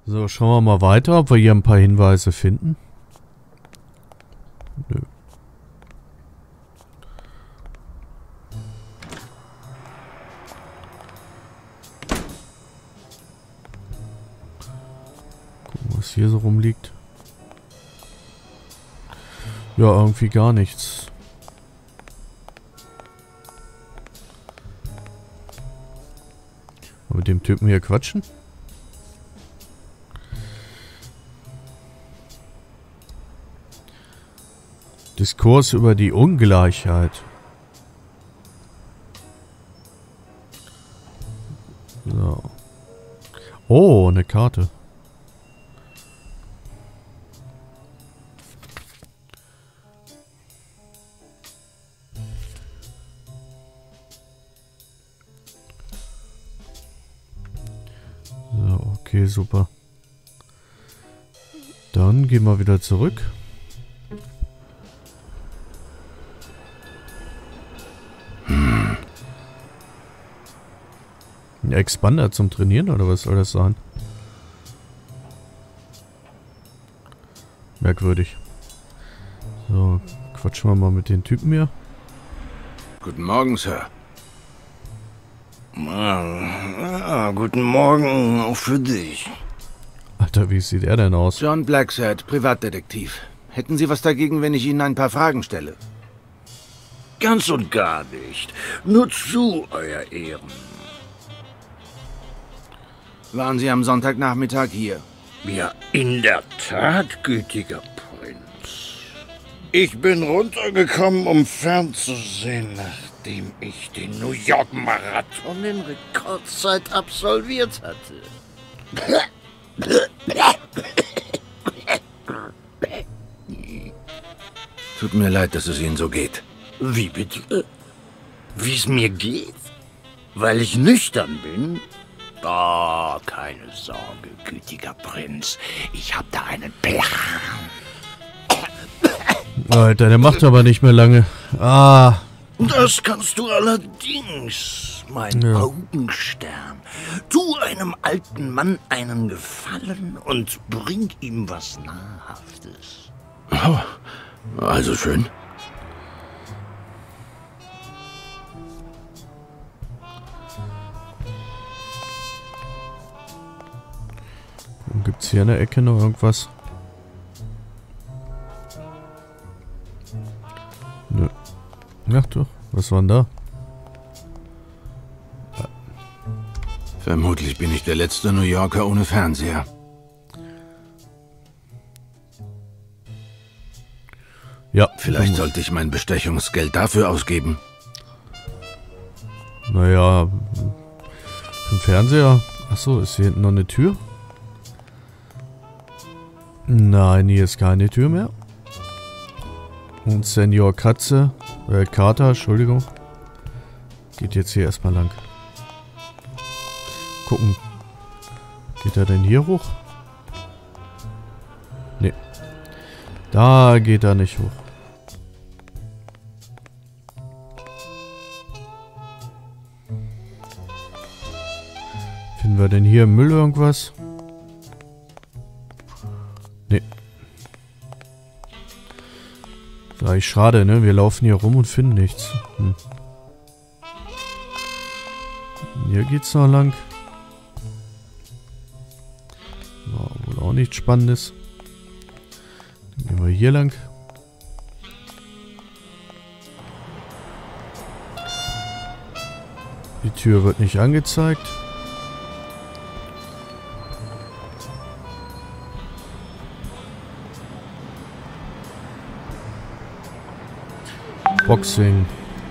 So, schauen wir mal weiter, ob wir hier ein paar Hinweise finden. Nö. Gucken, was hier so rumliegt. Ja, irgendwie gar nichts. Mit dem Typen hier quatschen? Diskurs über die Ungleichheit. So. Oh, eine Karte. So, okay, super. Dann gehen wir wieder zurück. Ein Expander zum Trainieren oder was soll das sein? Merkwürdig. So, quatschen wir mal mit den Typen hier. Guten Morgen, Sir. Guten Morgen auch für dich. Alter, wie sieht er denn aus? John Blacksad, Privatdetektiv. Hätten Sie was dagegen, wenn ich Ihnen ein paar Fragen stelle? Ganz und gar nicht. Nur zu, Euer Ehren. Waren Sie am Sonntagnachmittag hier? Ja, in der Tat, gütiger Prinz. Ich bin runtergekommen, um fernzusehen, nachdem ich den New York Marathon in Rekordzeit absolviert hatte. Tut mir leid, dass es Ihnen so geht. Wie bitte? Wie es mir geht? Weil ich nüchtern bin? Oh, keine Sorge, gütiger Prinz. Ich hab da einen Plan. Alter, der macht aber nicht mehr lange. Ah. Das kannst du allerdings, mein Augenstern. Tu einem alten Mann einen Gefallen und bring ihm was Nahrhaftes. Oh, also schön. Gibt es hier in der Ecke noch irgendwas? Nö. Ach du, was war denn da? Vermutlich bin ich der letzte New Yorker ohne Fernseher. Ja. Vielleicht sollte ich mein Bestechungsgeld dafür ausgeben. Naja, für den Fernseher. Achso, ist hier hinten noch eine Tür? Nein, hier ist keine Tür mehr. Und Senior Katze, Kater, Entschuldigung. Geht jetzt hier erstmal lang. Gucken. Geht er denn hier hoch? Nee. Da geht er nicht hoch. Finden wir denn hier im Müll irgendwas? Nee. Ist eigentlich schade, ne? Wir laufen hier rum und finden nichts. Hier geht's noch lang. War wohl auch nichts Spannendes. Dann gehen wir hier lang. Die Tür wird nicht angezeigt. Boxing.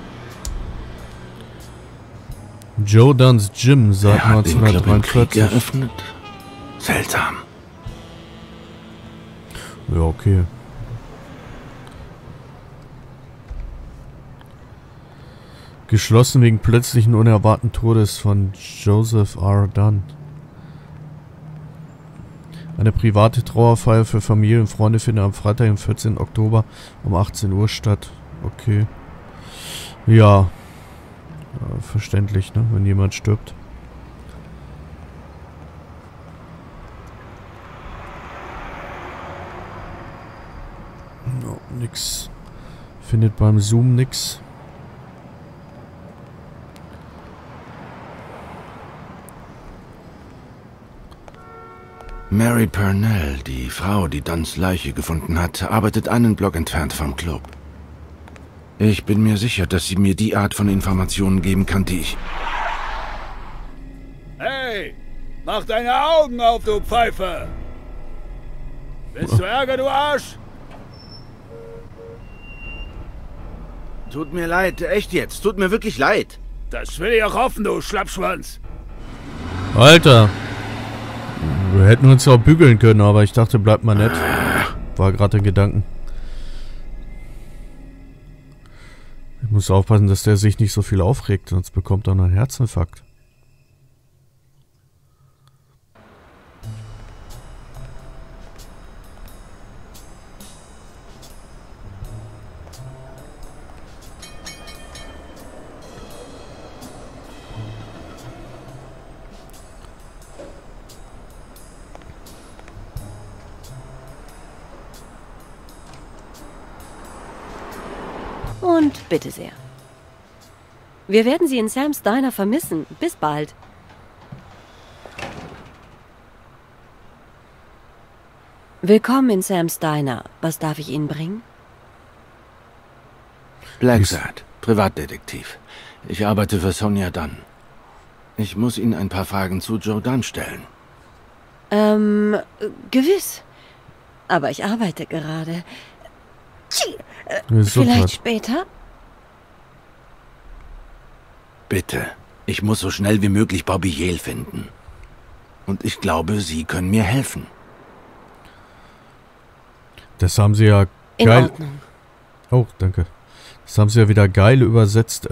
Joe Dunn's Gym seit Er hat den Club im Krieg 1943. eröffnet. Seltsam. Ja, okay. Geschlossen wegen plötzlichen unerwarteten Todes von Joseph R. Dunn. Eine private Trauerfeier für Familie und Freunde findet am Freitag, dem 14. Oktober um 18 Uhr statt. Okay. Ja. Verständlich, ne? Wenn jemand stirbt. Nix. Findet beim Zoom nix. Mary Purnell, die Frau, die Duns Leiche gefunden hat, arbeitet einen Block entfernt vom Club. Ich bin mir sicher, dass sie mir die Art von Informationen geben kann, die ich... Hey, mach deine Augen auf, du Pfeife! Willst du Ärger, du Arsch? Tut mir leid, echt jetzt. Tut mir wirklich leid. Das will ich auch hoffen, du Schlappschwanz. Alter! Wir hätten uns ja auch bügeln können, aber ich dachte, bleibt mal nett. War gerade in Gedanken. Ich muss aufpassen, dass der sich nicht so viel aufregt, sonst bekommt er einen Herzinfarkt. Und bitte sehr. Wir werden Sie in Sam's Diner vermissen. Bis bald. Willkommen in Sam's Diner. Was darf ich Ihnen bringen? Blacksad, Privatdetektiv. Ich arbeite für Sonia Dunn. Ich muss Ihnen ein paar Fragen zu Joe Dunn stellen. Gewiss. Aber ich arbeite gerade. Ja, Vielleicht später? Bitte, ich muss so schnell wie möglich Bobby Yale finden. Und ich glaube, Sie können mir helfen. Das haben sie ja In geil... Ordnung. Oh, danke. Das haben sie ja wieder geil übersetzt.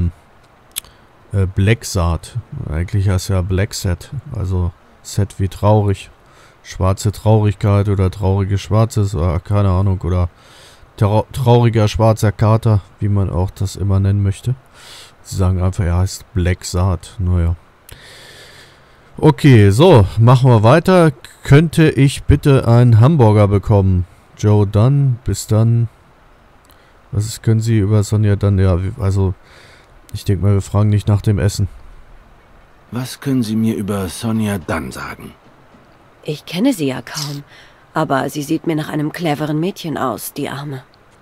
Blacksad. Eigentlich heißt ja Blacksad. Also Set wie traurig. Schwarze Traurigkeit oder traurige Schwarzes. Oder keine Ahnung. Oder trauriger schwarzer Kater. Wie man auch das immer nennen möchte. Sie sagen einfach, er heißt Blacksad. Naja. Okay, so. Machen wir weiter. Könnte ich bitte einen Hamburger bekommen? Joe Dunn, bis dann. Was können Sie über Sonia Dunn? Ja, also, ich denke mal, wir fragen nicht nach dem Essen. Was können Sie mir über Sonia Dunn sagen? Ich kenne sie ja kaum. Aber sie sieht mir nach einem cleveren Mädchen aus, die Arme.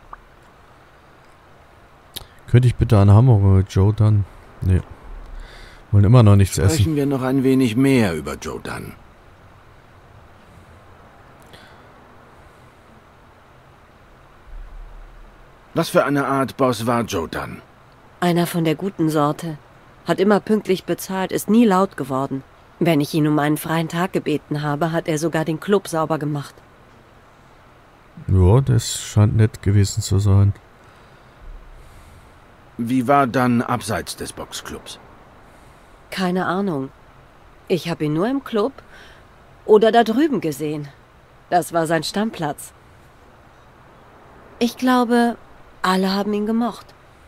Könnte ich bitte einen Hamburger mit Joe Dunn? Nee. Wollen immer noch nichts Sprechen essen. wir noch ein wenig mehr über Joe Dunn. Was für eine Art Boss war Joe Dunn? Einer von der guten Sorte. Hat immer pünktlich bezahlt, ist nie laut geworden. Wenn ich ihn um einen freien Tag gebeten habe, hat er sogar den Club sauber gemacht. Ja, das scheint nett gewesen zu sein. Wie war Dunn abseits des Boxclubs? Keine Ahnung. Ich habe ihn nur im Club oder da drüben gesehen. Das war sein Stammplatz. Ich glaube, alle haben ihn gemocht.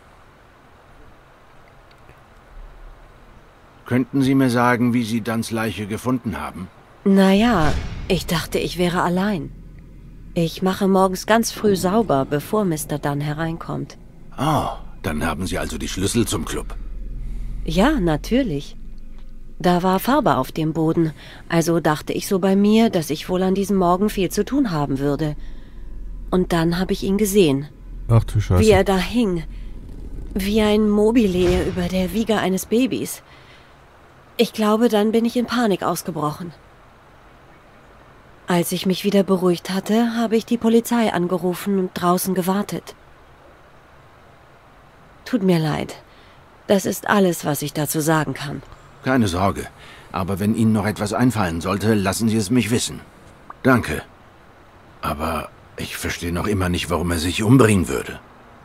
Könnten Sie mir sagen, wie Sie Dunns Leiche gefunden haben? Naja, ich dachte, ich wäre allein. Ich mache morgens ganz früh sauber, bevor Mr. Dunn hereinkommt. Oh, dann haben Sie also die Schlüssel zum Club. Ja, natürlich. Da war Farbe auf dem Boden, also dachte ich so bei mir, dass ich wohl an diesem Morgen viel zu tun haben würde. Und dann habe ich ihn gesehen. Ach du Scheiße. Wie er da hing. Wie ein Mobile über der Wiege eines Babys. Ich glaube, dann bin ich in Panik ausgebrochen. Als ich mich wieder beruhigt hatte, habe ich die Polizei angerufen und draußen gewartet. Tut mir leid. Das ist alles, was ich dazu sagen kann. Keine Sorge. Aber wenn Ihnen noch etwas einfallen sollte, lassen Sie es mich wissen. Danke. Aber ich verstehe noch immer nicht, warum er sich umbringen würde.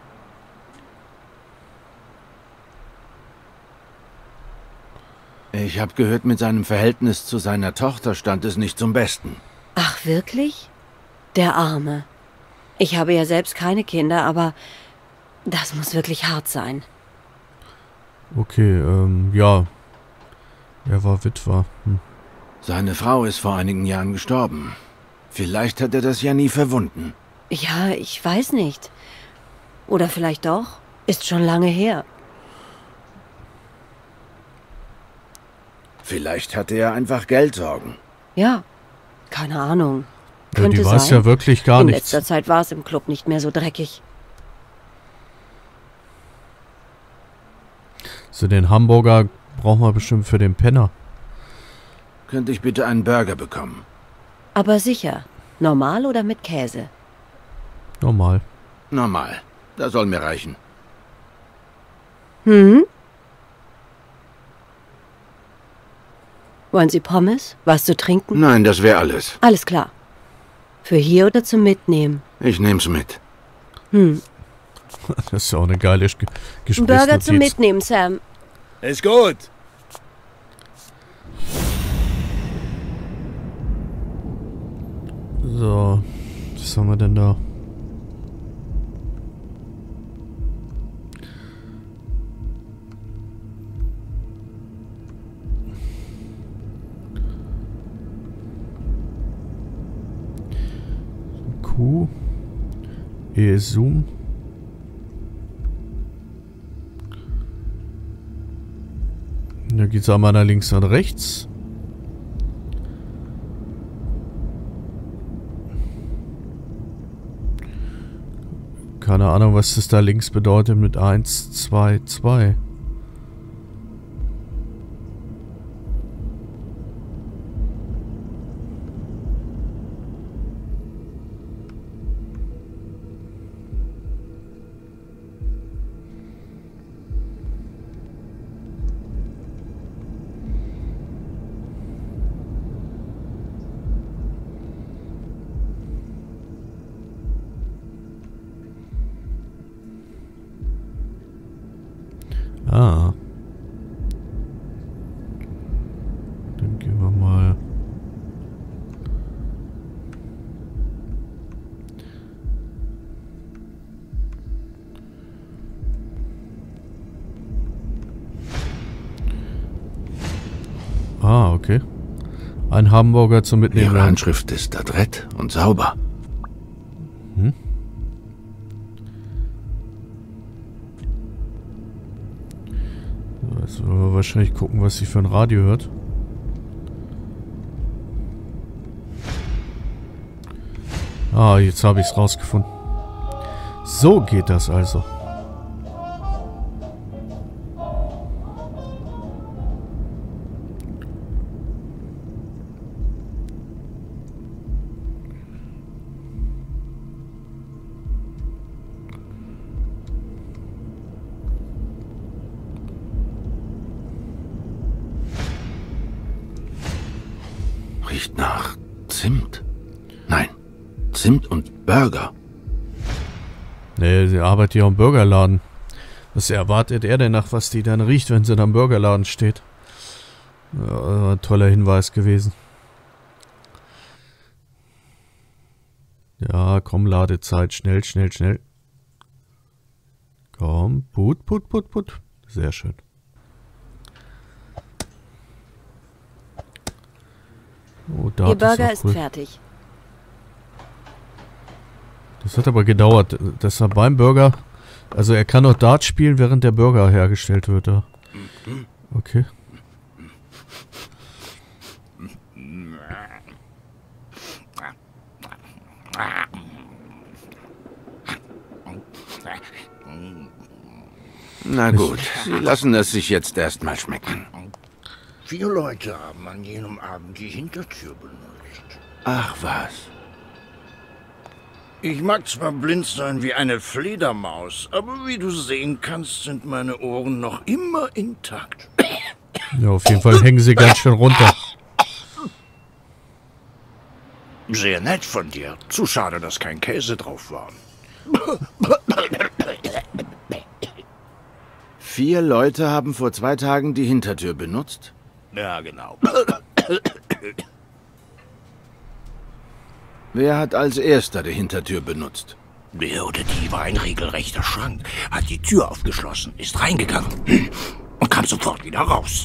Ich habe gehört, mit seinem Verhältnis zu seiner Tochter stand es nicht zum Besten. Ach, wirklich? Der Arme. Ich habe ja selbst keine Kinder, aber das muss wirklich hart sein. Okay, ja. Er war Witwer. Seine Frau ist vor einigen Jahren gestorben. Vielleicht hat er das ja nie verwunden. Ja, ich weiß nicht. Oder vielleicht doch. Ist schon lange her. Vielleicht hatte er einfach Geldsorgen. Ja, keine Ahnung. Ja, Könnte die weiß sein. ja wirklich gar In nichts. letzter Zeit war es im Club nicht mehr so dreckig. So, den Hamburger brauchen wir bestimmt für den Penner. Könnte ich bitte einen Burger bekommen? Aber sicher. Normal oder mit Käse? Normal. Normal. Das soll mir reichen. Hm? Wollen Sie Pommes? Was zu trinken? Nein, das wäre alles. Alles klar. Für hier oder zum Mitnehmen? Ich nehm's mit. Das ist ja auch eine geile Ein Gesprächsnotiz. Burger zum Mitnehmen, Sam. Ist gut. So, was haben wir denn da? Q. Zoom. Da geht's einmal nach links und rechts. Keine Ahnung, was das da links bedeutet mit 1, 2, 2. Ah. Dann gehen wir mal. Ah, okay. Ein Hamburger zum Mitnehmen. Ihre Handschrift ist adrett und sauber. Jetzt wollen wir wahrscheinlich gucken, was sie für ein Radio hört. Ah, jetzt habe ich es rausgefunden. So geht das also. Riecht nach Zimt. Nein, Zimt und Burger. Nee, sie arbeitet ja im Burgerladen. Was erwartet er denn nach, was die dann riecht, wenn sie da im Burgerladen steht? Ja, ein toller Hinweis gewesen. Ja, komm, Ladezeit. Schnell, schnell, schnell. Komm, put, put, put, put. Sehr schön. Oh, Ihr Burger ist fertig. Das hat aber gedauert. Das war beim Burger. Also er kann noch Dart spielen, während der Burger hergestellt wird. Ja. Okay. Na gut, Sie lassen es sich jetzt erstmal schmecken. 4 Leute haben an jenem Abend die Hintertür benutzt. Ach was. Ich mag zwar blind sein wie eine Fledermaus, aber wie du sehen kannst, sind meine Ohren noch immer intakt. Ja, auf jeden Fall hängen sie ganz schön runter. Sehr nett von dir. Zu schade, dass kein Käse drauf war. 4 Leute haben vor 2 Tagen die Hintertür benutzt? Ja, genau. Wer hat als erster die Hintertür benutzt? Der oder die war ein regelrechter Schrank, hat die Tür aufgeschlossen, ist reingegangen und kam sofort wieder raus.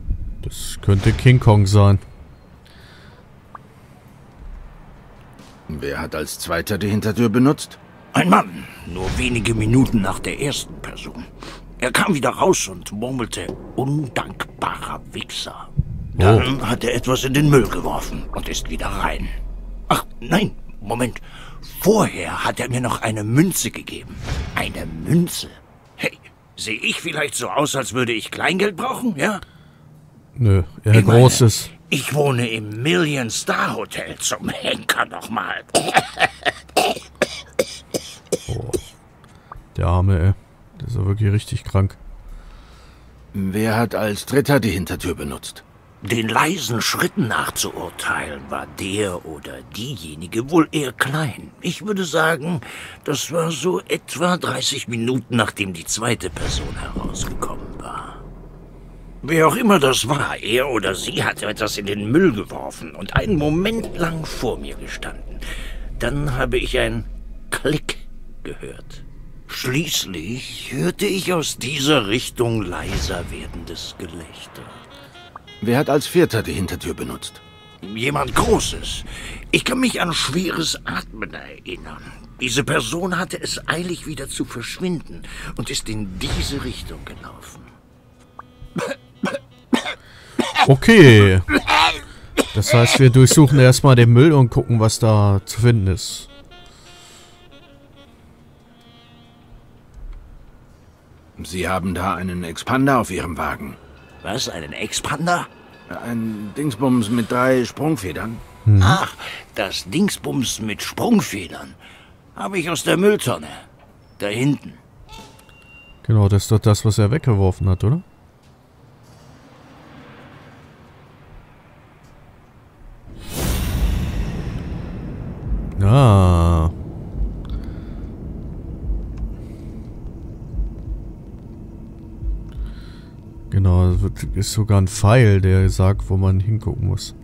Das könnte King Kong sein. Wer hat als Zweiter die Hintertür benutzt? Ein Mann, nur wenige Minuten nach der ersten Person. Er kam wieder raus und murmelte, undankbarer Wichser. Dann hat er etwas in den Müll geworfen und ist wieder rein. Ach, nein, Moment. Vorher hat er mir noch eine Münze gegeben. Eine Münze? Hey, sehe ich vielleicht so aus, als würde ich Kleingeld brauchen, ja? Nö, er Großes. Ich wohne im Million-Star-Hotel, zum Henker nochmal. Oh, der Arme, ey. Der ist ja wirklich richtig krank. Wer hat als Dritter die Hintertür benutzt? Den leisen Schritten nachzuurteilen, war der oder diejenige wohl eher klein. Ich würde sagen, das war so etwa 30 Minuten, nachdem die zweite Person herausgekommen war. Wer auch immer das war, er oder sie hatte etwas in den Müll geworfen und einen Moment lang vor mir gestanden. Dann habe ich ein Klick gehört. Schließlich hörte ich aus dieser Richtung leiser werdendes Gelächter. Wer hat als Vierter die Hintertür benutzt? Jemand Großes. Ich kann mich an schweres Atmen erinnern. Diese Person hatte es eilig wieder zu verschwinden und ist in diese Richtung gelaufen. Okay. Das heißt, wir durchsuchen erstmal den Müll und gucken, was da zu finden ist. Sie haben da einen Expander auf Ihrem Wagen. Was, einen Expander? Ein Dingsbums mit 3 Sprungfedern. Ach, das Dingsbums mit Sprungfedern. Habe ich aus der Mülltonne. Da hinten. Genau, das ist doch das, was er weggeworfen hat, oder? Ah. Genau, es ist sogar ein Pfeil, der sagt, wo man hingucken muss.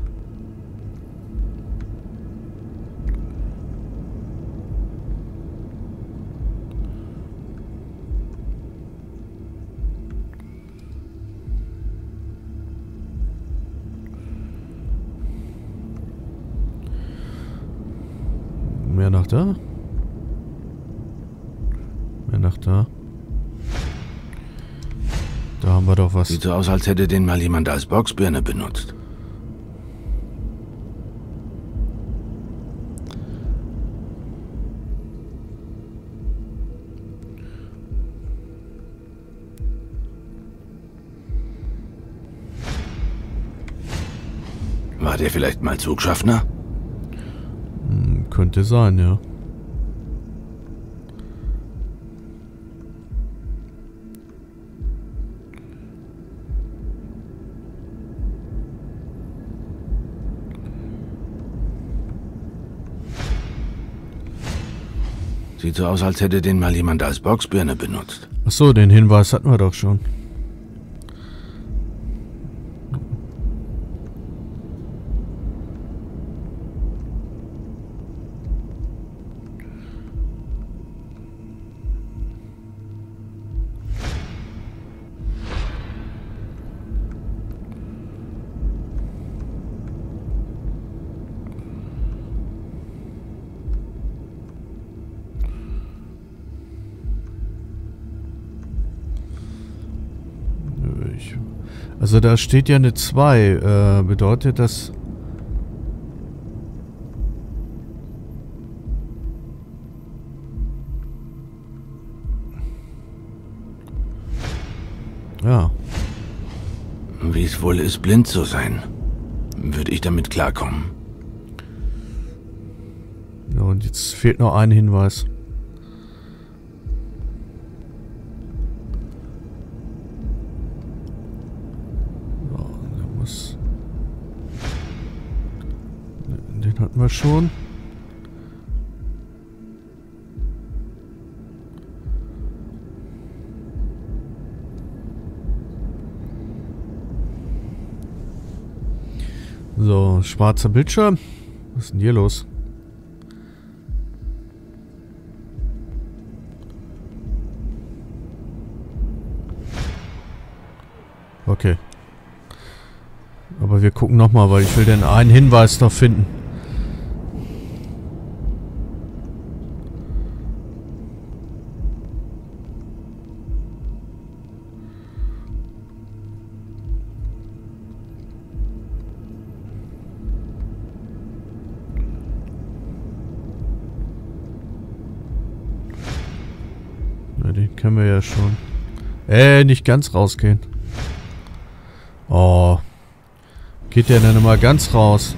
Mehr nach da. Mehr nach da. Da haben wir doch was. Sieht so aus, als hätte den mal jemand als Boxbirne benutzt. War der vielleicht mal Zugschaffner? Könnte sein, ja. Sieht so aus, als hätte den mal jemand als Boxbirne benutzt. Ach so, den Hinweis hatten wir doch schon. Also da steht ja eine 2. Bedeutet das... Ja. Wie es wohl ist, blind zu sein. Würde ich damit klarkommen? Ja, und jetzt fehlt noch ein Hinweis. Den hatten wir schon. So, schwarzer Bildschirm. Was ist denn hier los? Okay. Aber wir gucken nochmal, weil ich will den einen Hinweis noch finden. können wir ja schon. Nicht ganz rausgehen. Oh. Geht der denn immer ganz raus?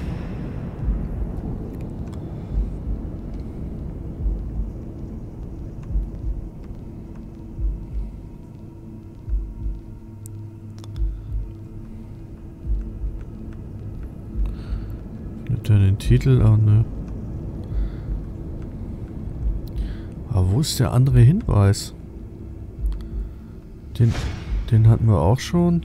Hat er den Titel? Oh, ne. Aber wo ist der andere Hinweis? Den hatten wir auch schon.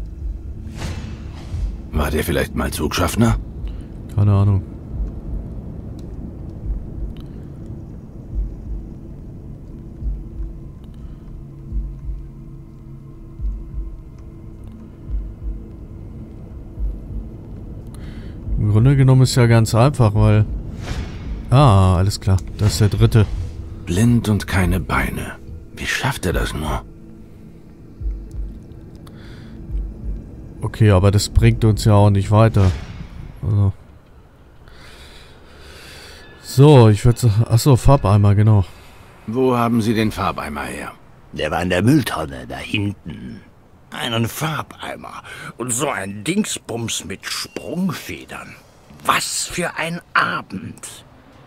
War der vielleicht mal Zugschaffner? Keine Ahnung. Im Grunde genommen ist ja ganz einfach, weil... Ah, alles klar. Das ist der dritte. Blind und keine Beine. Wie schafft er das nur? Okay, aber das bringt uns ja auch nicht weiter. Also. So, ich würde sagen... Achso, Farbeimer, genau. Wo haben Sie den Farbeimer her? Der war in der Mülltonne, da hinten. Einen Farbeimer. Und so ein Dingsbums mit Sprungfedern. Was für ein Abend.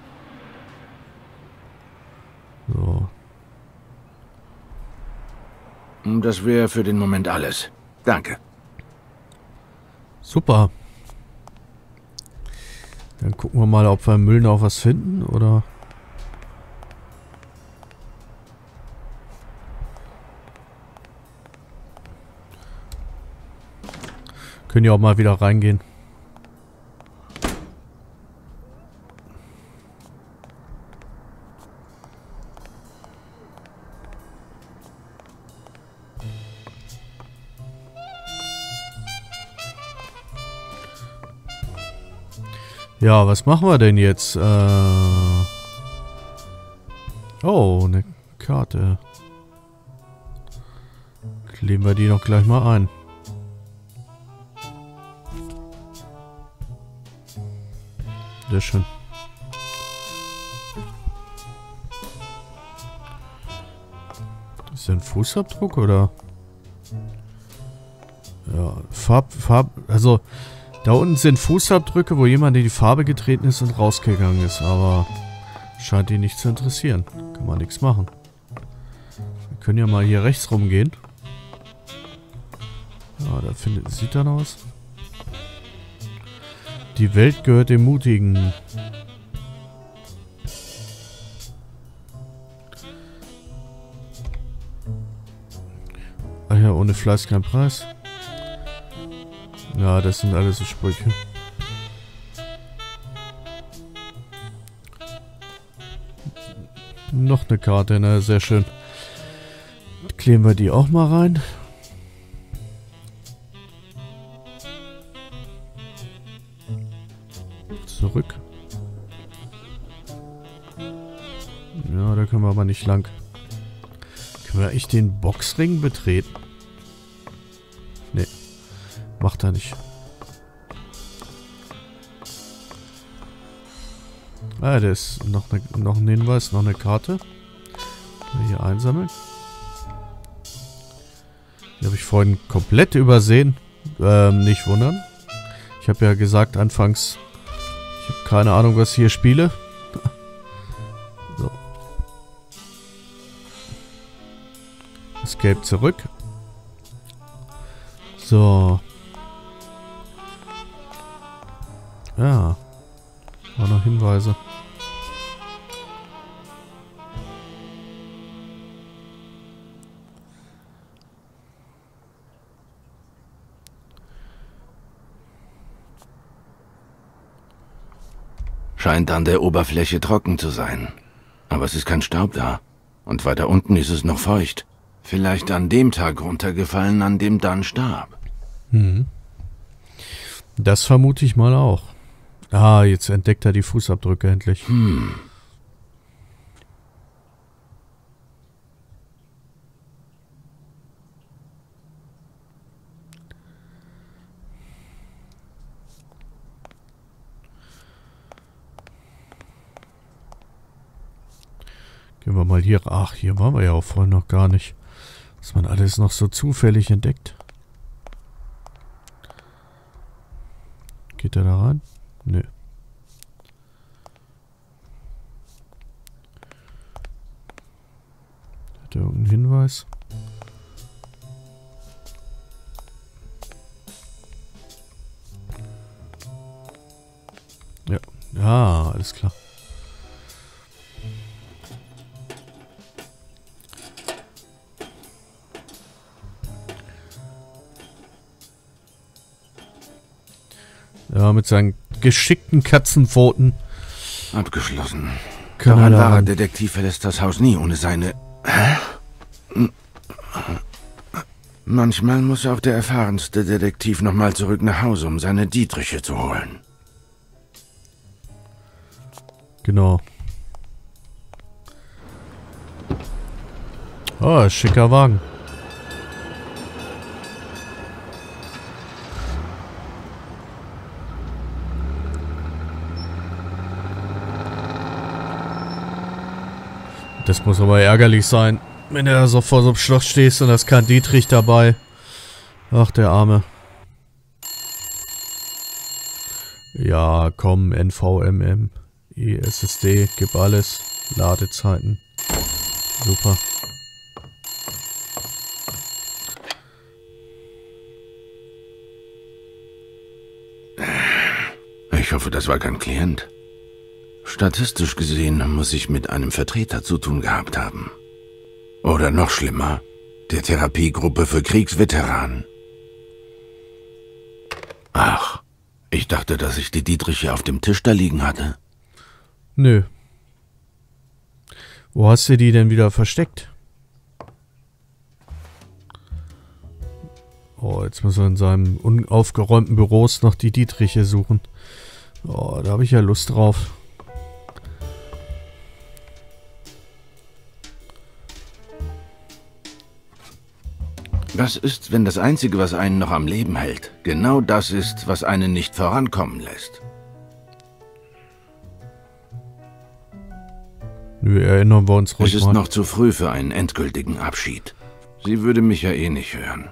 So. Das wäre für den Moment alles. Danke. Super. Dann gucken wir mal, ob wir im Müll noch was finden, oder... Können ja auch mal wieder reingehen. Ja, was machen wir denn jetzt? Oh, eine Karte. Kleben wir die noch gleich mal ein. Sehr schön. Ist das ein Fußabdruck oder? Ja, also da unten sind Fußabdrücke, wo jemand in die Farbe getreten ist und rausgegangen ist, aber scheint ihn nicht zu interessieren. Kann man nichts machen. Wir können ja mal hier rechts rumgehen. Ja, da sieht er noch was. Die Welt gehört dem Mutigen. Ach ja, ohne Fleiß kein Preis. Ja, das sind alles so Sprüche. Noch eine Karte, ne? Sehr schön. Kleben wir die auch mal rein. Zurück. Ja, da können wir aber nicht lang. Können wir echt den Boxring betreten? Nee. Macht er nicht. Ah, da ist noch ein Hinweis, noch eine Karte. Hier einsammeln. Die habe ich vorhin komplett übersehen. Nicht wundern. Ich habe ja gesagt anfangs, ich habe keine Ahnung, was ich hier spiele. So. Escape zurück. So. Ja. War noch Hinweise. Scheint an der Oberfläche trocken zu sein. Aber es ist kein Staub da. Und weiter unten ist es noch feucht. Vielleicht an dem Tag runtergefallen, an dem Dan starb. Mhm. Das vermute ich mal auch. Ah, jetzt entdeckt er die Fußabdrücke endlich. Gehen wir mal hier. Ach, hier waren wir ja auch vorhin noch gar nicht. Was man alles noch so zufällig entdeckt. Geht er da rein? Nö. Hat er irgendeinen Hinweis? Ja. Ja, alles klar. Ja, mit seinen geschickten Katzenpfoten. Abgeschlossen. Kann Doch ein er da wahrer ran. Detektiv verlässt das Haus nie ohne seine... Manchmal muss auch der erfahrenste Detektiv nochmal zurück nach Hause, um seine Dietriche zu holen. Genau. Oh, schicker Wagen. Das muss aber ärgerlich sein, wenn du da so vor so einem Schloss stehst und da ist kein Dietrich dabei. Ach, der Arme. Ja, komm, NVMe, SSD, gib alles. Ladezeiten. Super. Ich hoffe, das war kein Klient. Statistisch gesehen muss ich mit einem Vertreter zu tun gehabt haben. Oder noch schlimmer, der Therapiegruppe für Kriegsveteranen. Ach, ich dachte, dass ich die Dietriche auf dem Tisch da liegen hatte. Nö. Wo hast du die denn wieder versteckt? Oh, jetzt muss er in seinem unaufgeräumten Büros noch die Dietriche suchen. Oh, da habe ich ja Lust drauf. Was ist, wenn das Einzige, was einen noch am Leben hält, genau das ist, was einen nicht vorankommen lässt? Nö, erinnern wir uns ruhig Es ist mal. noch zu früh für einen endgültigen Abschied. Sie würde mich ja eh nicht hören.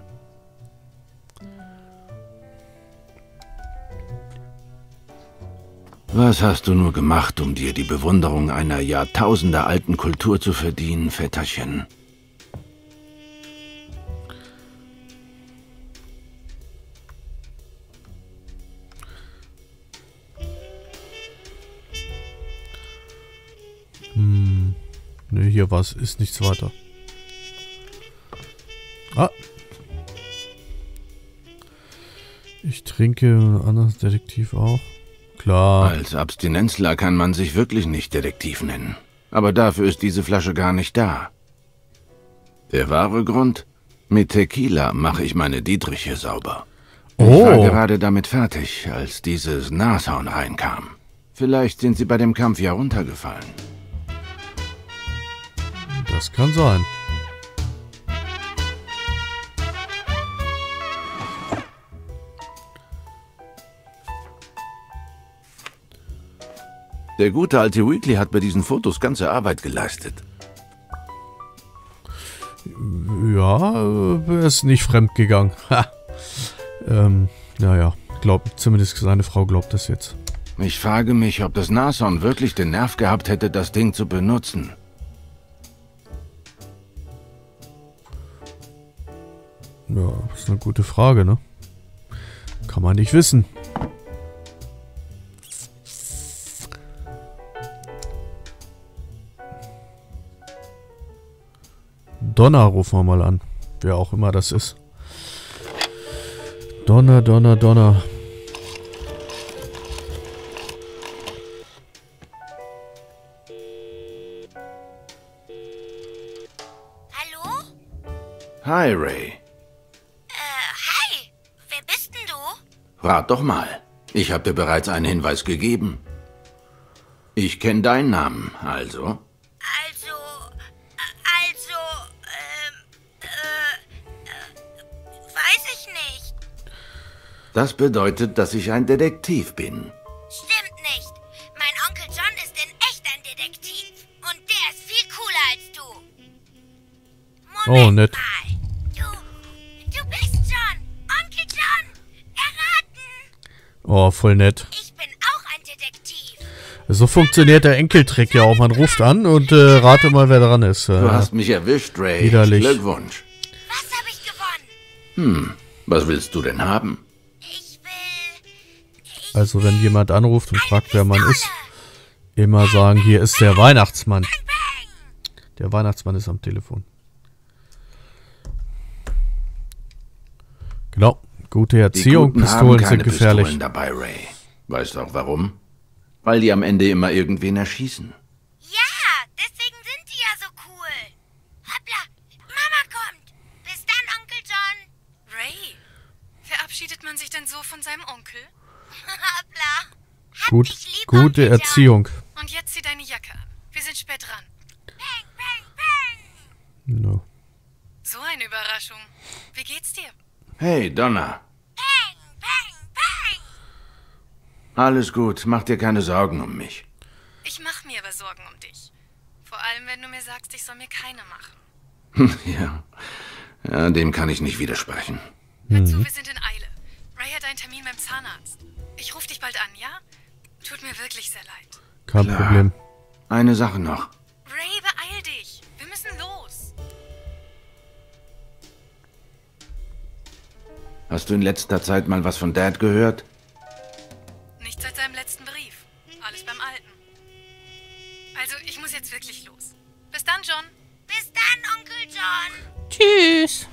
Was hast du nur gemacht, um dir die Bewunderung einer jahrtausendealten Kultur zu verdienen, Vetterchen? Ne, hier was ist nichts weiter. Ah. Ich trinke, ein anderes Detektiv auch. Klar. Als Abstinenzler kann man sich wirklich nicht Detektiv nennen. Aber dafür ist diese Flasche gar nicht da. Der wahre Grund? Mit Tequila mache ich meine Dietriche sauber. Ich war gerade damit fertig, als dieses Nashorn reinkam. Vielleicht sind sie bei dem Kampf ja runtergefallen. Das kann sein. Der gute alte Weekly hat bei diesen Fotos ganze Arbeit geleistet. Ja, ist nicht fremd gegangen. Ha. Naja, zumindest seine Frau glaubt das jetzt. Ich frage mich, ob das Nashorn wirklich den Nerv gehabt hätte, das Ding zu benutzen. Ja, ist eine gute Frage, ne? Kann man nicht wissen. Donner rufen wir mal an. Wer auch immer das ist. Donner, Donner, Donner. Hallo? Hi, Ray. Hi. Wer bist denn du? Rat doch mal. Ich habe dir bereits einen Hinweis gegeben. Ich kenne deinen Namen, also. Weiß ich nicht. Das bedeutet, dass ich ein Detektiv bin. Stimmt nicht. Mein Onkel John ist in echt ein Detektiv. Und der ist viel cooler Oh, nett. Du bist John. Onkel John. Erraten. Oh, voll nett. Ich bin auch ein Detektiv. So funktioniert der Enkeltrick ja auch. Man ruft an und rate mal, wer dran ist. Du hast mich erwischt, Ray. Widerlich. Glückwunsch. Was habe ich gewonnen? Was willst du denn haben? Ich will... Also, wenn jemand anruft und fragt, wer man ist, immer sagen, hier ist der Weihnachtsmann. Der Weihnachtsmann ist am Telefon. Genau. Gute Erziehung. Die Guten Pistolen haben keine sind gefährlich. Pistolen dabei, Ray. Weißt du auch warum? Weil die am Ende immer irgendwen erschießen. Ja, deswegen sind die ja so cool. Hoppla, Mama kommt. Bis dann, Onkel John. Ray, verabschiedet man sich denn so von seinem Onkel? Hoppla. Hab dich lieb, Gute Onkel John. Erziehung. Und jetzt zieh deine Jacke an. Wir sind spät dran. Bang, bang, bang. No. So eine Überraschung. Wie geht's dir? Hey, Donna. Bang, bang, bang. Alles gut, mach dir keine Sorgen um mich. Ich mach mir aber Sorgen um dich. Vor allem, wenn du mir sagst, ich soll mir keine machen. Ja, dem kann ich nicht widersprechen. Hör zu, wir sind in Eile. Ray hat einen Termin beim Zahnarzt. Ich rufe dich bald an, ja? Tut mir wirklich sehr leid. Kein Klar. Problem. Eine Sache noch. Ray, beeil dich. Wir müssen los. Hast du in letzter Zeit mal was von Dad gehört? Nicht seit seinem letzten Brief. Alles beim Alten. Also, ich muss jetzt wirklich los. Bis dann, John. Bis dann, Onkel John. Tschüss.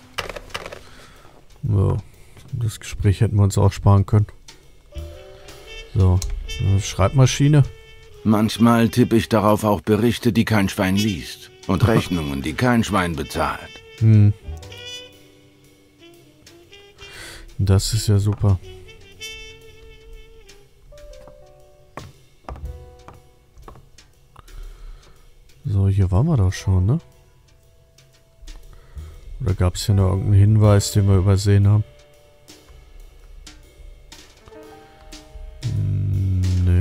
So. Das Gespräch hätten wir uns auch sparen können. So. Schreibmaschine. Manchmal tippe ich darauf auch Berichte, die kein Schwein liest. Und Rechnungen, die kein Schwein bezahlt. Das ist ja super. So, hier waren wir doch schon, ne? Oder gab es hier noch irgendeinen Hinweis, den wir übersehen haben? Nee.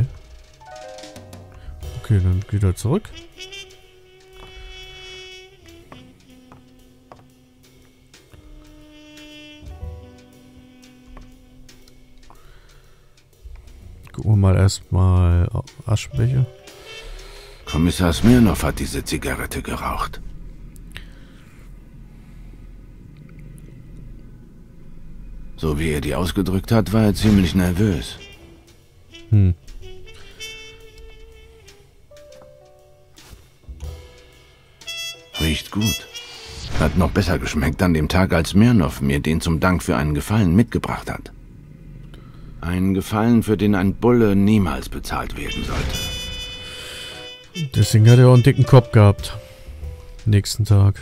Okay, dann geht er zurück. Gucken wir mal erstmal Aschenbecher. Kommissar Smirnoff hat diese Zigarette geraucht. So wie er die ausgedrückt hat, war er ziemlich nervös. Riecht gut. Hat noch besser geschmeckt an dem Tag, als Smirnoff mir den zum Dank für einen Gefallen mitgebracht hat. Einen Gefallen, für den ein Bulle niemals bezahlt werden sollte. Deswegen hat er auch einen dicken Kopf gehabt. Nächsten Tag.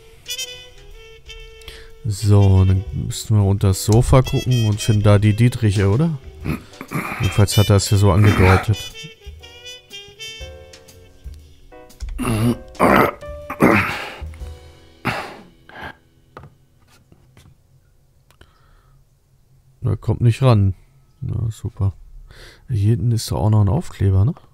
So, dann müssen wir unter das Sofa gucken und finden da die Dietriche, oder? Jedenfalls hat er es ja so angedeutet. Er kommt nicht ran. Na, super. Hier hinten ist doch auch noch ein Aufkleber, ne?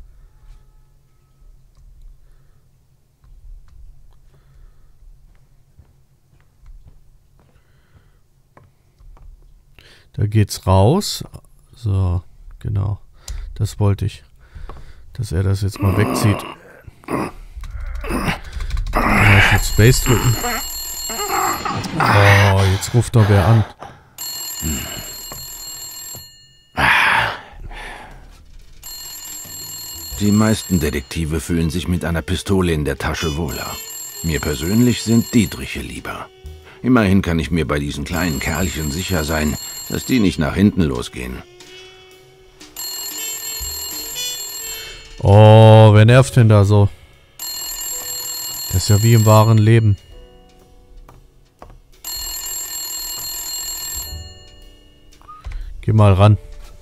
Da geht's raus. So, genau. Das wollte ich. Dass er das jetzt mal wegzieht. Mal schon Space drücken. Oh, jetzt ruft doch wer an. Die meisten Detektive fühlen sich mit einer Pistole in der Tasche wohler. Mir persönlich sind Dietriche lieber. Immerhin kann ich mir bei diesen kleinen Kerlchen sicher sein, dass die nicht nach hinten losgehen. Oh, wer nervt denn da so? Das ist ja wie im wahren Leben. Geh mal ran.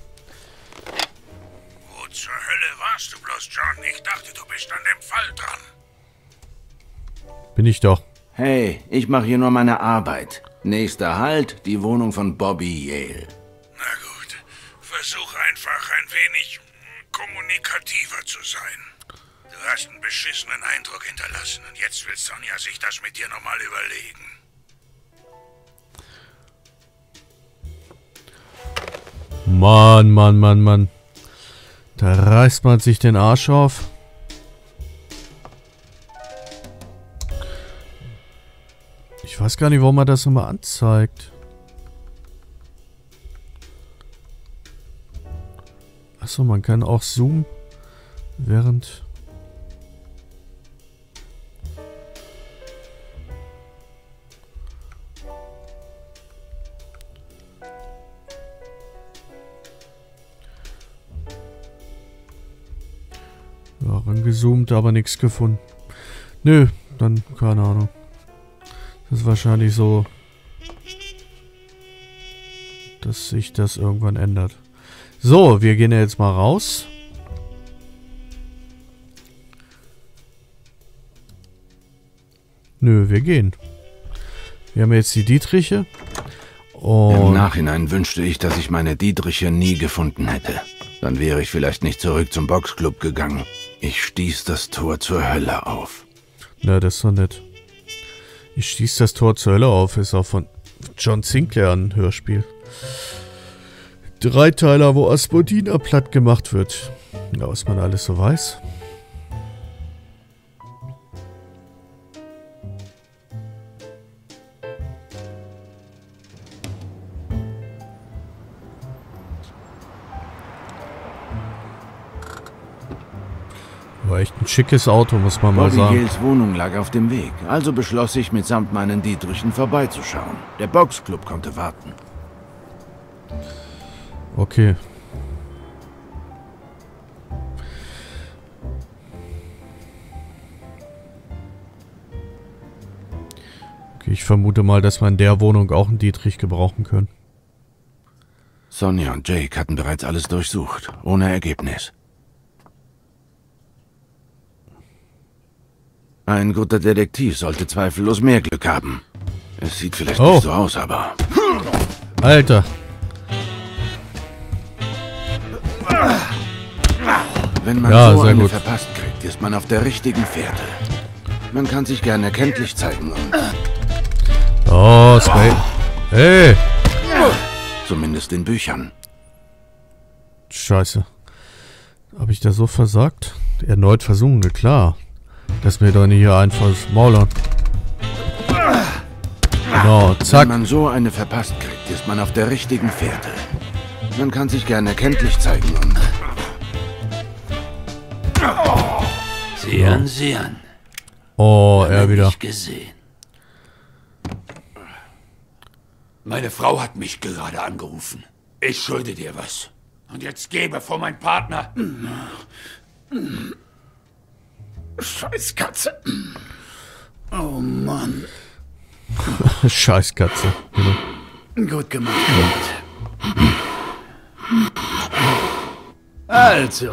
Wo zur Hölle warst du bloß, John? Ich dachte, du bist an dem Fall dran. Bin ich doch. Hey, ich mache hier nur meine Arbeit. Nächster Halt, die Wohnung von Bobby Yale. Na gut, versuch einfach ein wenig kommunikativer zu sein. Du hast einen beschissenen Eindruck hinterlassen und jetzt will Sonja sich das mit dir nochmal überlegen. Mann, Mann, Mann, Mann. Da reißt man sich den Arsch auf. Ich weiß gar nicht, warum man das immer anzeigt. Achso, man kann auch zoomen, während... Ja, rangezoomt, aber nichts gefunden. Nö, dann keine Ahnung. Das ist wahrscheinlich so, dass sich das irgendwann ändert. So, wir gehen ja jetzt mal raus. Nö, wir gehen. Wir haben jetzt die Dietriche. Und im Nachhinein wünschte ich, dass ich meine Dietriche nie gefunden hätte. Dann wäre ich vielleicht nicht zurück zum Boxclub gegangen. Ich stieß das Tor zur Hölle auf. Na, das ist doch nett. Ich stieß das Tor zur Hölle auf. Ist auch von John Sinclair ein Hörspiel. Dreiteiler, wo Aspodina platt gemacht wird. Ja, was man alles so weiß. War echt ein schickes Auto, muss man mal Bobby sagen. Yales Wohnung lag auf dem Weg, also beschloss ich, mitsamt meinen Dietrichen vorbeizuschauen. Der Boxclub konnte warten. Okay. Okay, ich vermute mal, dass wir in der Wohnung auch einen Dietrich gebrauchen können. Sonja und Jake hatten bereits alles durchsucht, ohne Ergebnis. Ein guter Detektiv sollte zweifellos mehr Glück haben. Es sieht vielleicht nicht so aus, aber... Alter. Wenn man Ja, so sehr eine gut. verpasst kriegt, ist man auf der richtigen Fährte. Man kann sich gern erkenntlich zeigen und... Oh, Spray. Hey! Zumindest in Büchern. Scheiße. Hab ich da so versagt? Erneut versuchen, klar. Lass mir doch nicht hier einfach maulern. Genau, zack. Wenn man so eine verpasst kriegt, ist man auf der richtigen Fährte. Man kann sich gern erkenntlich zeigen und... Sieh an. Oh, er wieder. Nicht gesehen. Meine Frau hat mich gerade angerufen. Ich schulde dir was. Und jetzt geh, bevor mein Partner... Scheiß Katze. Oh Mann. Scheiß Katze. Genau. Gut gemacht. Also.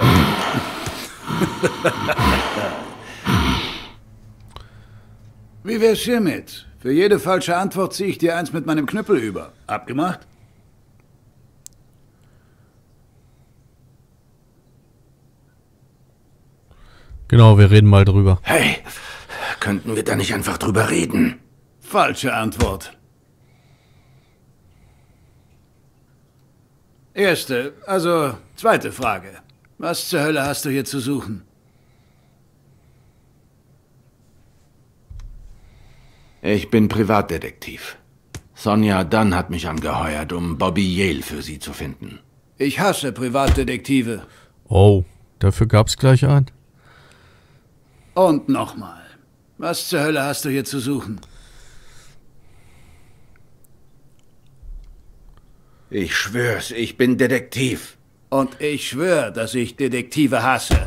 Wie wär's hiermit? Für jede falsche Antwort ziehe ich dir eins mit meinem Knüppel über. Abgemacht? Genau, wir reden mal drüber. Hey, könnten wir da nicht einfach drüber reden? Falsche Antwort. Zweite Frage. Was zur Hölle hast du hier zu suchen? Ich bin Privatdetektiv. Sonja Dunn hat mich angeheuert, um Bobby Yale für sie zu finden. Ich hasse Privatdetektive. Oh, dafür gab's gleich einen. Und nochmal. Was zur Hölle hast du hier zu suchen? Ich schwör's, ich bin Detektiv. Und ich schwöre, dass ich Detektive hasse.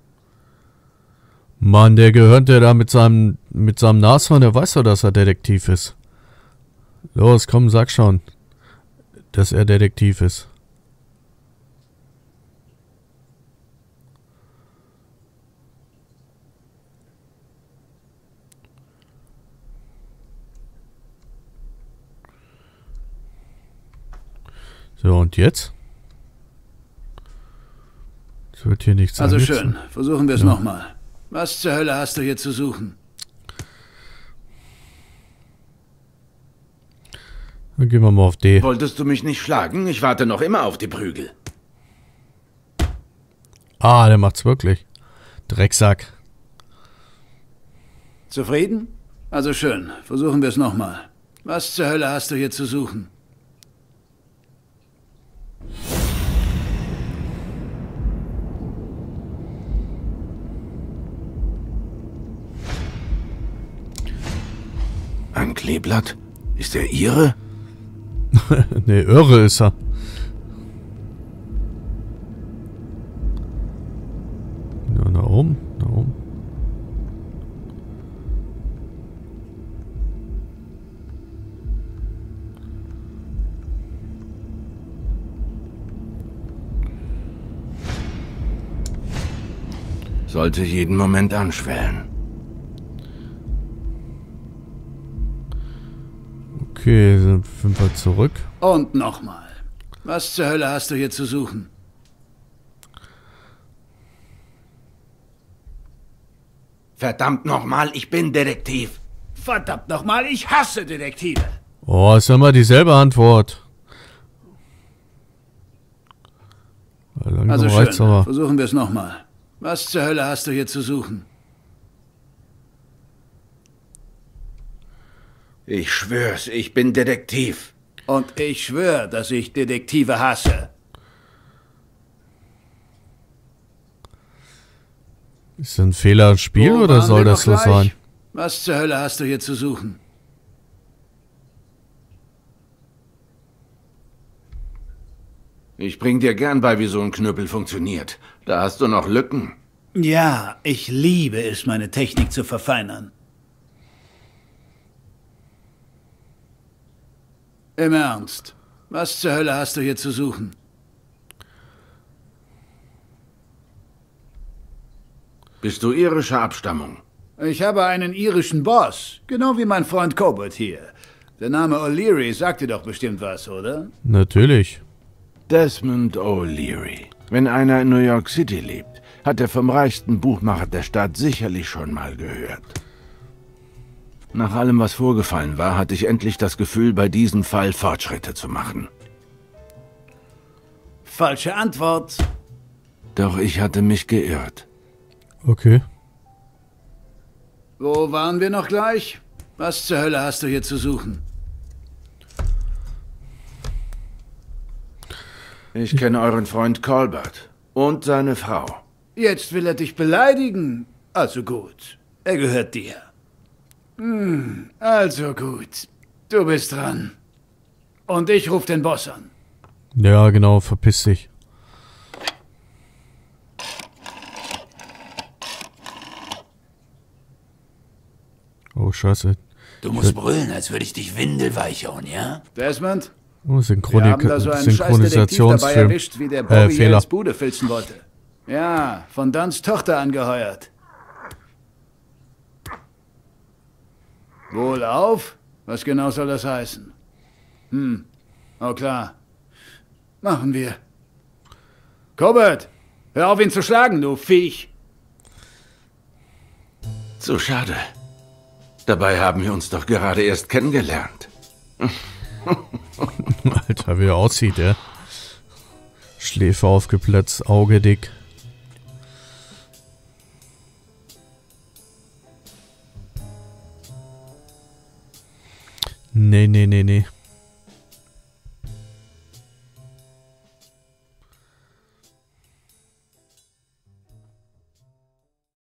Mann, der gehört ja da mit seinem Nashorn, der weiß doch, dass er Detektiv ist. Los, komm, sag schon, dass er Detektiv ist. So, und jetzt? Es wird hier nichts Also angezeigt. schön, versuchen wir es nochmal. Was zur Hölle hast du hier zu suchen? Dann gehen wir mal auf D. Wolltest du mich nicht schlagen? Ich warte noch immer auf die Prügel. Ah, der macht's wirklich. Drecksack. Zufrieden? Also schön. Versuchen wir es nochmal. Was zur Hölle hast du hier zu suchen? Ein Kleeblatt? Ist er Ihre? Ne, irre ist er. Ja, nach oben, nach oben. Sollte jeden Moment anschwellen. Okay, sind wir zurück. Und nochmal. Was zur Hölle hast du hier zu suchen? Verdammt nochmal, ich bin Detektiv. Verdammt nochmal, ich hasse Detektive. Oh, ist immer dieselbe Antwort. Langsam Also reicht's schön, aber. versuchen wir es nochmal. Was zur Hölle hast du hier zu suchen? Ich schwör's, ich bin Detektiv. Und ich schwöre, dass ich Detektive hasse. Ist das ein Fehler im Spiel Wo oder waren soll wir das so noch gleich? sein? Was zur Hölle hast du hier zu suchen? Ich bring dir gern bei, wie so ein Knüppel funktioniert. Da hast du noch Lücken. Ja, ich liebe es, meine Technik zu verfeinern. Im Ernst, was zur Hölle hast du hier zu suchen? Bist du irischer Abstammung? Ich habe einen irischen Boss, genau wie mein Freund Cobalt hier. Der Name O'Leary sagt dir doch bestimmt was, oder? Natürlich. Desmond O'Leary. Wenn einer in New York City lebt, hat er vom reichsten Buchmacher der Stadt sicherlich schon mal gehört. Nach allem, was vorgefallen war, hatte ich endlich das Gefühl, bei diesem Fall Fortschritte zu machen. Falsche Antwort. Doch ich hatte mich geirrt. Okay. Wo waren wir noch gleich? Was zur Hölle hast du hier zu suchen? Ich kenne euren Freund Colbert und seine Frau. Jetzt will er dich beleidigen. Also gut, er gehört dir. Also gut, du bist dran. Und ich rufe den Boss an. Ja, genau, verpiss dich. Oh, scheiße. Du musst brüllen, als würde ich dich windelweich hauen, ja? Desmond? Oh, Wir haben da so einen scheiß Detektiv dabei erwischt, wie der Bobby Fehler. ins Bude filzen wollte. Ja, von Duns Tochter angeheuert. Wohlauf? Was genau soll das heißen? Oh klar. Machen wir. Cobalt, hör auf ihn zu schlagen, du Viech. So schade. Dabei haben wir uns doch gerade erst kennengelernt. Alter, wie er aussieht, ja. Schläfe aufgeplatzt, Auge dick. Nee.